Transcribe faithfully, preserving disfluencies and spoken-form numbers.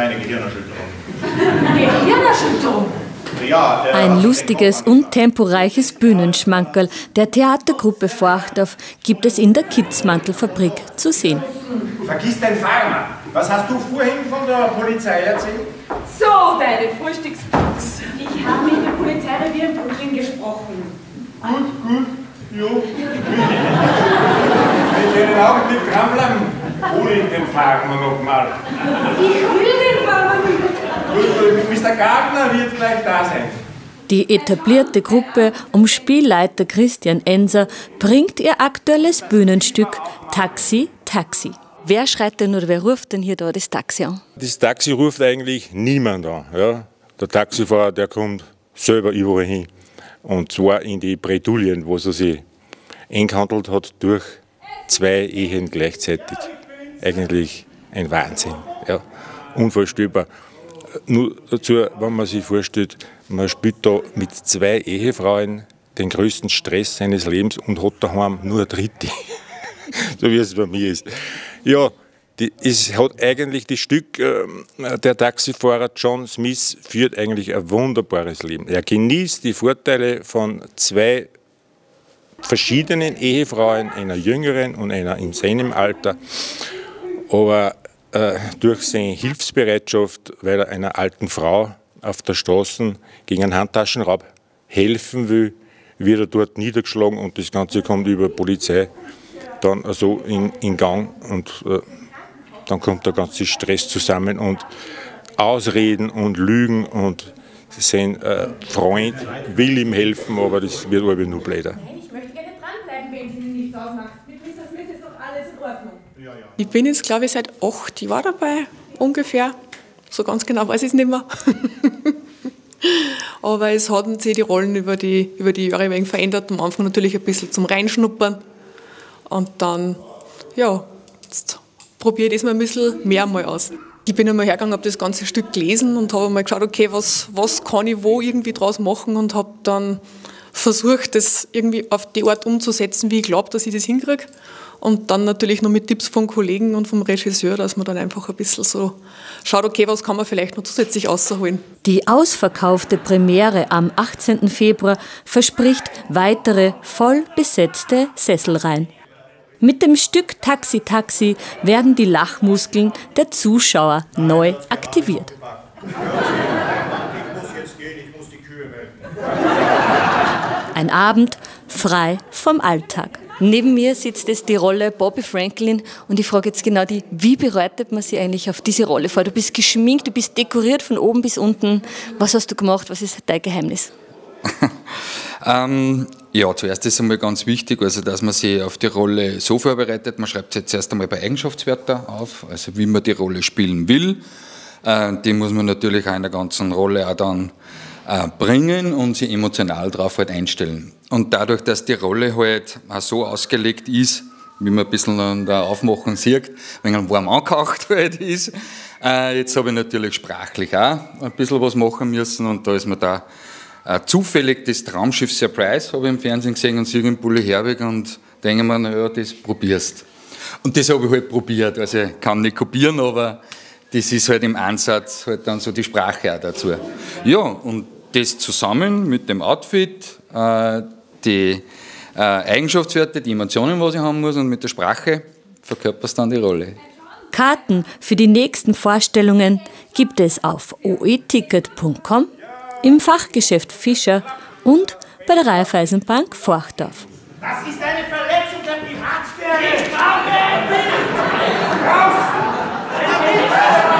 eine Gehirnerschütterung. Gehirnerschütterung? Ja, äh, Ein lustiges und temporeiches Bühnenschmankerl der Theatergruppe Forchdorf gibt es in der Kitzmantelfabrik zu sehen. Vergiss dein Pharma. Was hast du vorhin von der Polizei erzählt? So, deine Frühstücksbox. Ich habe mit der Polizeirevier in Brooklyn gesprochen. Gut, gut. Ja. Wenn wir einen Augenblick dranbleiben, hol ich den Pharma nochmal. Ich will den Pharma nicht. Mister Gardner wird gleich da sein. Die etablierte Gruppe um Spielleiter Christian Enser bringt ihr aktuelles Bühnenstück Taxi, Taxi. Wer schreit denn oder wer ruft denn hier da das Taxi an? Das Taxi ruft eigentlich niemand an. Ja? Der Taxifahrer, der kommt selber überall hin. Und zwar in die Bredouillen, wo er sich eingehandelt hat durch zwei Ehen gleichzeitig. Eigentlich ein Wahnsinn. Ja? Unvorstellbar. Nur dazu, wenn man sich vorstellt, man spielt da mit zwei Ehefrauen den größten Stress seines Lebens und hat daheim nur eine dritte. So wie es bei mir ist. Ja, die, es hat eigentlich das Stück, äh, der Taxifahrer John Smith führt eigentlich ein wunderbares Leben. Er genießt die Vorteile von zwei verschiedenen Ehefrauen, einer jüngeren und einer in seinem Alter. Aber äh, durch seine Hilfsbereitschaft, weil er einer alten Frau auf der Straße gegen einen Handtaschenraub helfen will, wird er dort niedergeschlagen und das Ganze kommt über die Polizei dann so in, in Gang und äh, dann kommt der ganze Stress zusammen und Ausreden und Lügen und sein äh, Freund will ihm helfen, aber das wird aber nur blöder. Ich möchte gerne dranbleiben, wenn Sie nichts ausmachen. Mit Mister Smith ist doch alles in Ordnung. Ich bin jetzt, glaube ich, seit acht Jahren dabei, ungefähr. So ganz genau weiß ich es nicht mehr. Aber es haben sich die Rollen über die, über die Jahre ein wenig verändert. Am Anfang natürlich ein bisschen zum Reinschnuppern. Und dann, ja, jetzt probiere ich das mal ein bisschen mehr mal aus. Ich bin einmal hergegangen, habe das ganze Stück gelesen und habe mal geschaut, okay, was, was kann ich wo irgendwie draus machen und habe dann versucht, das irgendwie auf die Art umzusetzen, wie ich glaube, dass ich das hinkriege. Und dann natürlich noch mit Tipps von Kollegen und vom Regisseur, dass man dann einfach ein bisschen so schaut, okay, was kann man vielleicht noch zusätzlich rausholen. Die ausverkaufte Premiere am achtzehnten Februar verspricht weitere voll besetzte Sesselreihen. Mit dem Stück Taxi, Taxi werden die Lachmuskeln der Zuschauer neu aktiviert. Ein Abend frei vom Alltag. Neben mir sitzt jetzt die Rolle Bobby Franklin und ich frage jetzt genau die, wie bereitet man sich eigentlich auf diese Rolle vor? Du bist geschminkt, du bist dekoriert von oben bis unten. Was hast du gemacht? Was ist dein Geheimnis? ähm, ja, zuerst ist einmal ganz wichtig, also dass man sich auf die Rolle so vorbereitet, man schreibt sich jetzt erst einmal bei Eigenschaftswörter auf, also wie man die Rolle spielen will. Äh, die muss man natürlich auch in der ganzen Rolle auch dann äh, bringen und sich emotional darauf halt einstellen. Und dadurch, dass die Rolle halt auch so ausgelegt ist, wie man ein bisschen an der Aufmachung sieht, wenn man warm angehaucht halt ist, äh, jetzt habe ich natürlich sprachlich auch ein bisschen was machen müssen und da ist mir da äh, zufällig das Traumschiff Surprise, habe ich im Fernsehen gesehen und sehe in Bulli Herbig und denke mir, naja, das probierst. Und das habe ich halt probiert, also ich kann nicht kopieren, aber das ist halt im Ansatz halt dann so die Sprache auch dazu. Ja, und das zusammen mit dem Outfit, äh, die äh, Eigenschaftswerte, die Emotionen, was ich haben muss und mit der Sprache verkörperst dann die Rolle. Karten für die nächsten Vorstellungen gibt es auf o e ticket punkt com, im Fachgeschäft Fischer und bei der Raiffeisenbank Forchdorf. Das ist eine Verletzung der Privatsphäre! Ich brauche ein Bild! Raus!